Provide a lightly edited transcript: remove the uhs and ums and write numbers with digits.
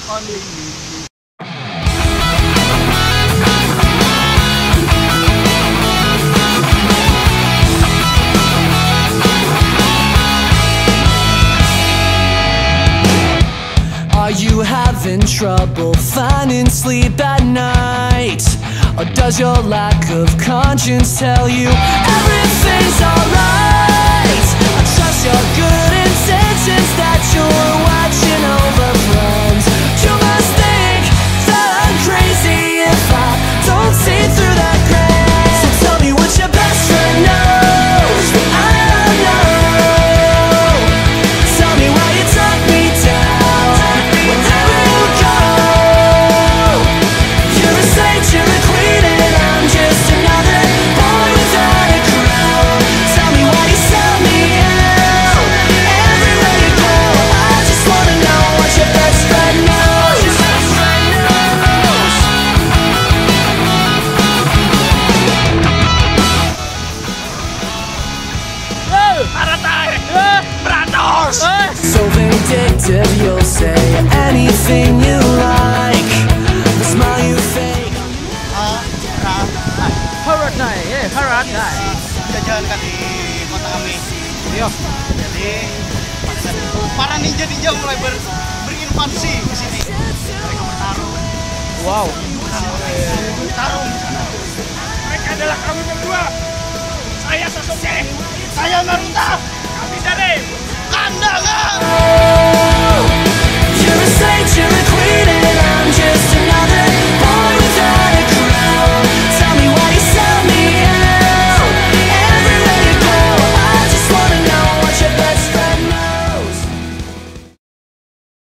Are you having trouble finding sleep at night? Or does your lack of conscience tell you everything's alright? I trust your good intentions that you're watching over friends. You must think that I'm crazy if I don't see through that glass. So tell me what your best friend knows that I don't know. Tell me why you tuck me down wherever you go. You're a saint, you're a queen, and I'm just another boy without a crown. Tell me why you sell me out everywhere you go. I just wanna know what your best friend knows. So vindictive, you'll say anything you like. The smile you fake. Paradise, yeah, paradise. Kita jalankan di kota kami. Iya. Jadi para ninja mulai berinovasi di sini. Mereka bertarung. Wow. Bertarung di sana. Mereka adalah kami berdua. Saya Sasuke. Saya Naruto. Kami dari Kandaga.